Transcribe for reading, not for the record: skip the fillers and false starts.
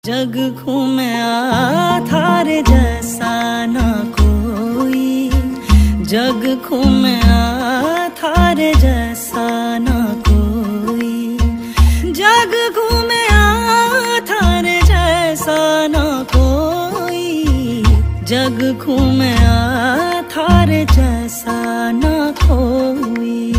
जग घूमया थारे जैसा ना कोई, जग घूमया थारे जैसा ना कोई, जग घूमया थारे जैसा ना कोई, जग घूमया थारे जैसा ना कोई।